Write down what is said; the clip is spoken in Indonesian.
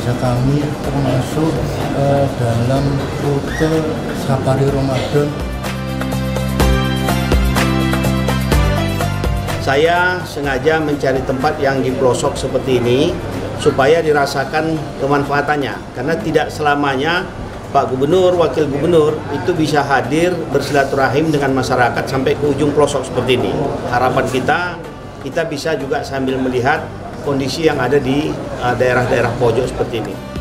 gereja kami termasuk dalam rute Safari Ramadan. Saya sengaja mencari tempat yang di pelosok seperti ini supaya dirasakan kemanfaatannya, karena tidak selamanya Pak Gubernur, Wakil Gubernur itu bisa hadir bersilaturahim dengan masyarakat sampai ke ujung pelosok seperti ini. Harapan kita bisa juga sambil melihat kondisi yang ada di daerah-daerah pojok seperti ini.